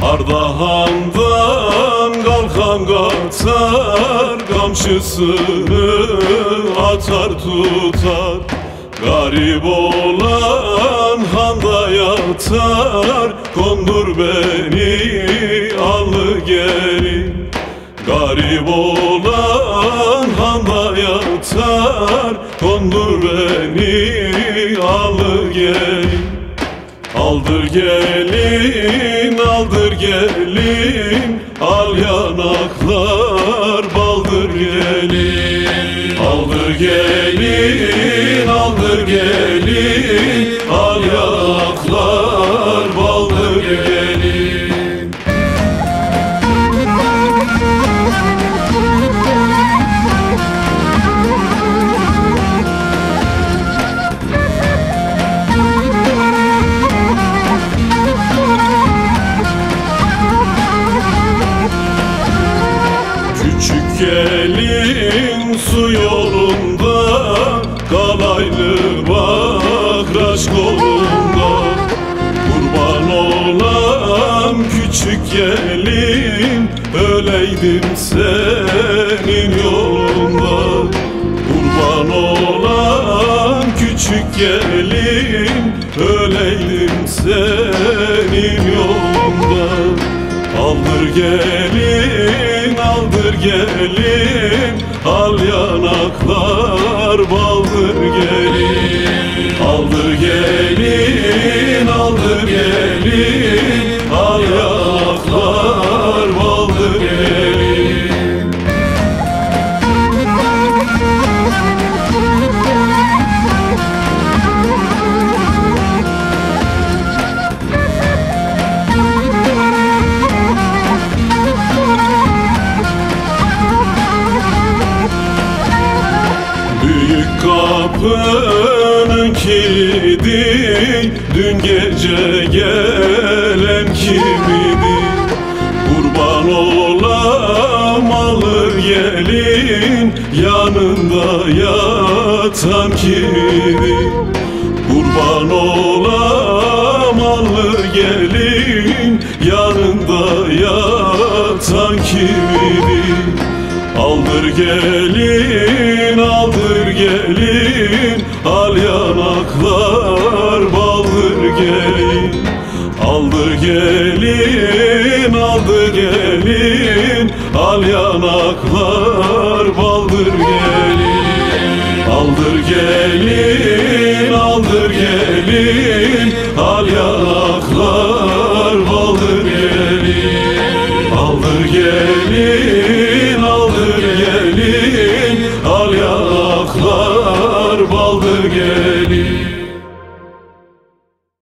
Ardahan'dan kalkan kaçar, kamçısını atar tutar. Garip olan handa yatar, kondur beni allı gelin. Garip olan handa yatar, kondur beni allı gelin. Aldır gelin, aldır gelin, al yanaklar baldır gelin. Aldır gelin, aldır gelin, al yanaklar baldır gelin. Küçük gelin su yolunda, kalaylı bakraç kolunda. Kurban olan küçük gelin, öleydim senin yolunda. Kurban olan küçük gelin, öleydim senin yolunda. Aldır gelin, aldır gelin, al yanaklar baldır gelin. Aldır gelin, aldır gelin, al yanaklar baldır gelin. Büyük kapının kilidi, dün gece gelen kimidi? Kurban olam alır gelin, yanında yatan kimidi? Kurban olam alır gelin, yanında yatan kimidi? Aldır gelin, aldır gelin, al yanaklar baldır gelin. Aldır gelin, aldır gelin, al yanaklar baldır gelin. Aldır gelin, aldır gelin, al yanaklar baldır gelin. Aldır gelin, aldır gelin, al yanaklar baldır gelin.